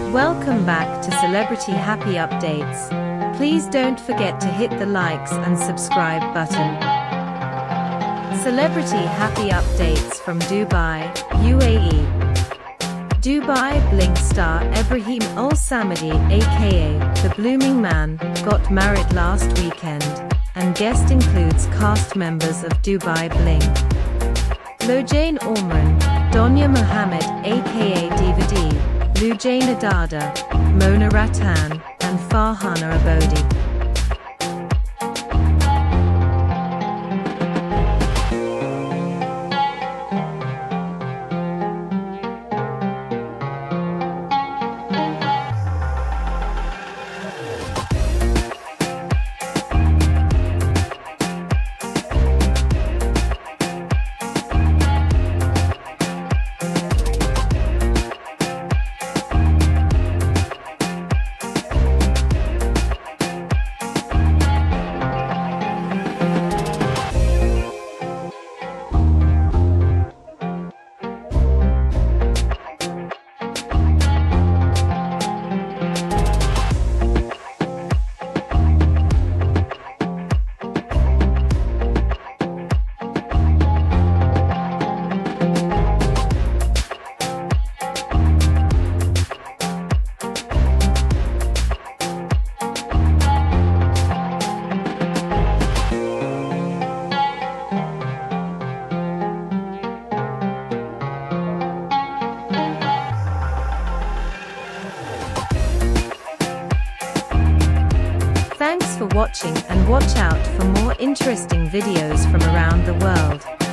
Welcome back to Celebrity Happy Updates. Please don't forget to hit the likes and subscribe button. Celebrity Happy Updates from Dubai, UAE. Dubai Bling star Ebraheem Al Samadi, aka The Blooming Man, got married last weekend, and guest includes cast members of Dubai Bling: Lojane Orman, Donya Mohammed aka DVD, Lujane Adada, Mona Ratan, and Farhana Abodi. Thanks for watching, and watch out for more interesting videos from around the world.